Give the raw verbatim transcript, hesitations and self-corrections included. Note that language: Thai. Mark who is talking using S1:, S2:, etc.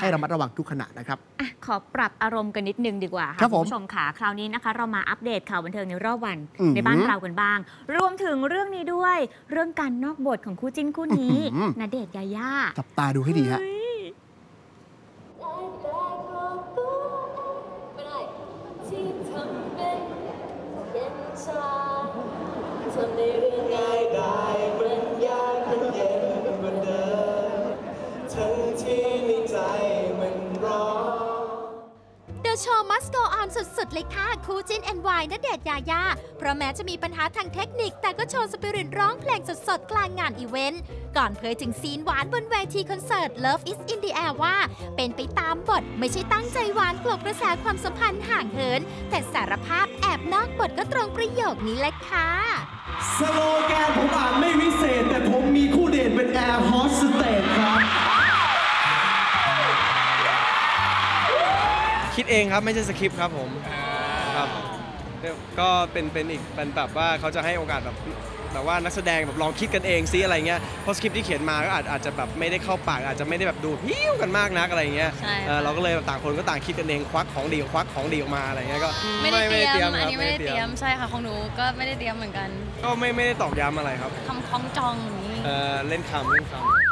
S1: ให้ระมัดระวังทุกขณะนะครับ
S2: ขอปรับอารมณ์กันนิดนึงดีกว่าค่ะคุณผู้ชมค่ะคราวนี้นะคะเรามาอัปเดตข่าวบันเทิงในรอบวันในบ้านเรากันบ้างรวมถึงเรื่องนี้ด้วยเรื่องการนอกบทของคู่จิ้นคู่นี้ณเดชน์ยาย่า
S1: จับตาดูให้ดีฮะ
S3: The show must go on สุดๆเลยค่ะคู่จิ้น เอ็น วาย ณเดชน์ยายาเพราะแม้จะมีปัญหาทางเทคนิคแต่ก็โชว์สปิริตร้องเพลงสดๆกลางงานอีเวนต์ก่อนเผยถึงซีนหวานบนเวทีคอนเสิร์ต Love is in the air ว่าเป็นไปตามบทไม่ใช่ตั้งใจหวานกลบกระแสความสัมพันธ์ห่างเหินแต่สารภาพแอบนอกบทก็ตรงประโยคนี้แหละค่ะ
S4: สโลแกนผมอาจไม่วิเศษแต่ผมมีคู่เดทเป็นแอร์โฮสเตสครับ
S5: คิดเองครับไม่ใช่สคริปต์ครับผมครับก็เป็นเป็นอีกเป็นแบบว่าเขาจะให้โอกาสแบบแบบว่านักแสดงแบบลองคิดกันเองซิอะไรเงี้ยเพราะสคริปต์ที่เขียนมาก็อาจอาจจะแบบไม่ได้เข้าปากอาจจะไม่ได้แบบดูพิ้วกันมากนักอะไรเงี้ยเราก็เลยต่างคนก็ต่างคิดกันเองควักของดีควักของดีออกมาอะไรเงี้ยก็
S6: ไม่ได้เตรียมอันนี้ไม่ได้เตรียมใช่ค่ะของหนูก็ไม่ได้เตรียมเหมือนกัน
S5: ก็ไม่ไม่ได้ตอกย้ำอะไรครับ
S6: คำคล้องจองอย่างนี้
S5: เล่นคำเล่นคำ